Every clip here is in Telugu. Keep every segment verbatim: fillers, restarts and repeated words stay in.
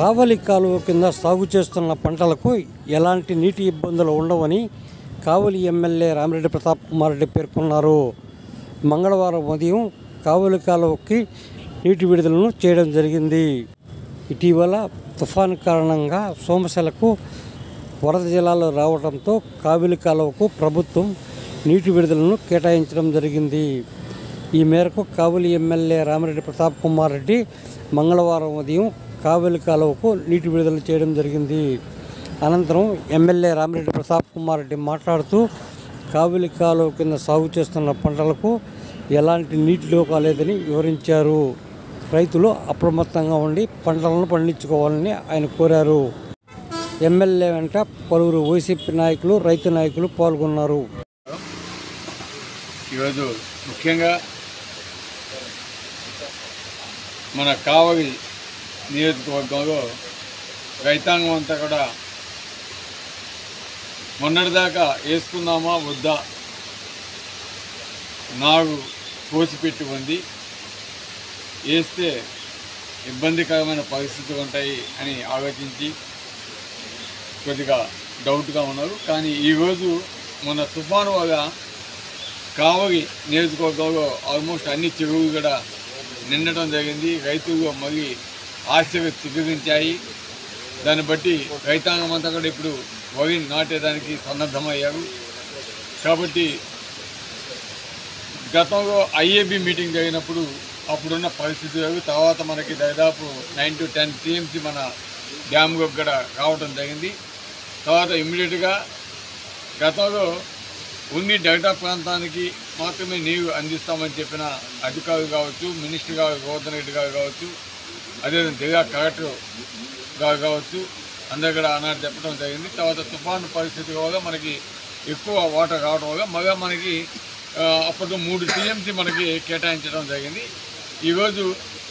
కావలి కాలువ కింద సాగు చేస్తున్న పంటలకు ఎలాంటి నీటి ఇబ్బందులు ఉండవని కావలి ఎమ్మెల్యే రామిరెడ్డి ప్రతాప్ కుమార్ రెడ్డి పేర్కొన్నారు. మంగళవారం ఉదయం కావలి కాలువకి నీటి విడుదలను చేయడం జరిగింది. ఇటీవల తుఫాను కారణంగా సోమశిలకు వరద జలాలు రావడంతో కావలి కాలువకు ప్రభుత్వం నీటి విడుదలను కేటాయించడం జరిగింది. ఈ మేరకు కావలి ఎమ్మెల్యే రామిరెడ్డి ప్రతాప్ కుమార్ రెడ్డి మంగళవారం ఉదయం కావలి కాలువకు నీటి విడుదల చేయడం జరిగింది. అనంతరం ఎమ్మెల్యే రామిరెడ్డి ప్రతాప్ కుమార్ రెడ్డి మాట్లాడుతూ కావలి కాలువ కింద సాగు చేస్తున్న పంటలకు ఎలాంటి నీటి లోపం లేదని వివరించారు. రైతులు అప్రమత్తంగా ఉండి పంటలను పండించుకోవాలని ఆయన కోరారు. ఎమ్మెల్యే వెంట పలువురు వైసీపీ నాయకులు, రైతు నాయకులు పాల్గొన్నారు. ఈరోజు ముఖ్యంగా మన కావలి నియోజకవర్గంలో రైతాంగం అంతా కూడా మొన్నటిదాకా వేసుకుందామా వద్దా నాగు కోసిపెట్టి ఉంది, వేస్తే ఇబ్బందికరమైన పరిస్థితులు ఉంటాయి అని ఆలోచించి కొద్దిగా డౌట్గా ఉన్నారు. కానీ ఈరోజు మన తుఫాను వల్ల కావలి నియోజకవర్గంలో ఆల్మోస్ట్ అన్ని చెరువులు కూడా నిండటం జరిగింది. రైతులు మరి ఆశలు చిగురించాయి. దాన్ని బట్టి రైతాంగం అంతా కూడా ఇప్పుడు వరి నాటేదానికి సన్నద్ధమయ్యారు. కాబట్టి గతంలో ఐఏబీ మీటింగ్ జరిగినప్పుడు అప్పుడున్న పరిస్థితులు తర్వాత మనకి దాదాపు నైన్ టు టెన్ టీఎంసీ మన డ్యామ్లో కూడా రావడం జరిగింది. తర్వాత ఇమ్మీడియట్గా గతంలో ఉన్ని డెల్టా ప్రాంతానికి మాత్రమే నీరు అందిస్తామని చెప్పిన అధికారులు కావచ్చు, మినిస్టర్ గారు గోవర్ధన్ రెడ్డి గారు కావచ్చు, అదేవిధంగా జిల్లా కలెక్టర్ గారు కావచ్చు, అందరు కూడా ఆనాడు చెప్పడం జరిగింది. తర్వాత తుఫాను పరిస్థితి వల్ల మనకి ఎక్కువ వాటర్ రావడం వల్ల మళ్ళీ మనకి అప్పుడు మూడు టీఎంసీ మనకి కేటాయించడం జరిగింది. ఈరోజు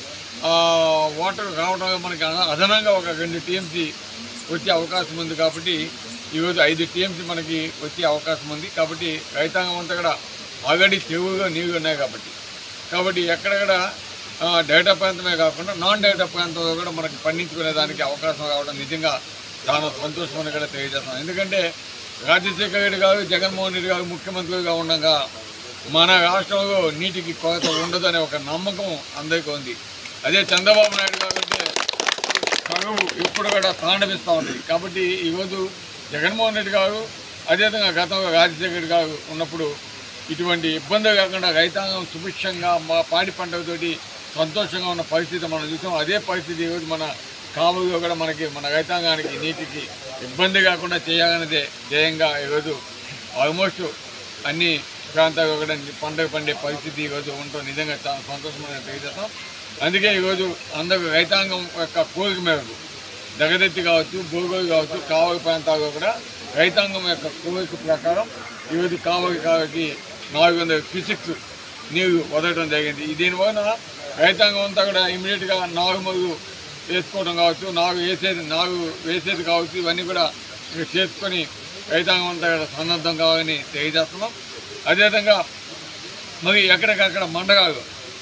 వాటర్ రావడం వల్ల మనకి అదనంగా ఒక రెండు టీఎంసీ వచ్చే అవకాశం ఉంది. కాబట్టి ఈరోజు ఐదు టీఎంసీ మనకి వచ్చే అవకాశం ఉంది. కాబట్టి రైతాంగం అంతా కూడా ఆల్రెడీ చెరువుగా నీళ్ళు ఉన్నాయి. కాబట్టి కాబట్టి ఎక్కడెక్కడ డేటా ప్రాంతమే కాకుండా నాన్ డేటా ప్రాంతంలో కూడా మనకి పండించుకునే దానికి అవకాశం రావడం నిజంగా చాలా సంతోషమని కూడా తెలియజేస్తాం. ఎందుకంటే రాజశేఖర రెడ్డి గారు, జగన్మోహన్ రెడ్డి గారు ముఖ్యమంత్రిగా ఉండగా మన రాష్ట్రంలో నీటికి కొరత ఉండదనే ఒక నమ్మకం అందరికీ ఉంది. అదే చంద్రబాబు నాయుడు గారు అంటే కరువు ఎప్పుడు కూడా తాండవిస్తూ ఉంటుంది. కాబట్టి ఈరోజు జగన్మోహన్ రెడ్డి గారు, అదేవిధంగా గతంలో రాజశేఖర రెడ్డి గారు ఉన్నప్పుడు ఇటువంటి ఇబ్బందులు కాకుండా రైతాంగం సుభిక్షంగా మా పాడి పంటలతోటి సంతోషంగా ఉన్న పరిస్థితి మనం చూసాం. అదే పరిస్థితి ఈరోజు మన కావులో కూడా మనకి మన రైతాంగానికి నీటికి ఇబ్బంది కాకుండా చేయాలనేదే ధ్యేయంగా ఈరోజు ఆల్మోస్ట్ అన్ని ప్రాంతాల్లో కూడా పంటలు పండే పరిస్థితి ఈరోజు ఉండటం నిజంగా చాలా సంతోషమైన తెలియజేస్తాం. అందుకే ఈరోజు అందరూ రైతాంగం యొక్క కోరిక మేరకు దగదెత్తి కావచ్చు, బోగోలు కావచ్చు, కావలి ప్రాంతాల్లో కూడా రైతాంగం యొక్క కోరిక ప్రకారం ఈరోజు కావలి కావలికి నాలుగు వందల క్యూసెక్స్ నీరు వదలడం జరిగింది. దీనివల్ల రైతాంగం అంతా కూడా ఇమీడియట్గా నాలుగు మొదలు వేసుకోవడం కావచ్చు, నాలుగు వేసేది నాలుగు వేసేది కావచ్చు, ఇవన్నీ కూడా చేసుకొని రైతాంగం అంతా కూడా సన్నద్ధం కావాలని తెలియజేస్తున్నాం. అదేవిధంగా మరి ఎక్కడికక్కడ మండలాలు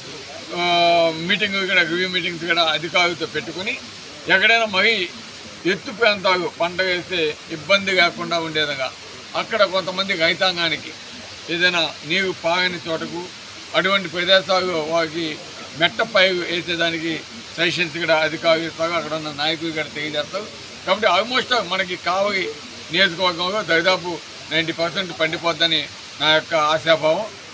మీటింగ్ కూడా రివ్యూ మీటింగ్స్ కూడా అధికారులతో పెట్టుకుని ఎక్కడైనా మరి ఎత్తు ప్రాంతాలు పంట వేస్తే ఇబ్బంది కాకుండా ఉండే విధంగా అక్కడ కొంతమంది రైతాంగానికి ఏదైనా నీరు పాగని చోటకు అటువంటి ప్రదేశాలు వారికి మెట్ట పైరు వేసేదానికి సజెషన్స్ కూడా అధికారులు ఇస్తారు, అక్కడ ఉన్న నాయకులు కూడా తెలియజేస్తారు. కాబట్టి ఆల్మోస్ట్ మనకి కావలి నియోజకవర్గంలో దాదాపు నైంటీ పర్సెంట్ పండిపోద్దని నా యొక్క ఆశాభావం.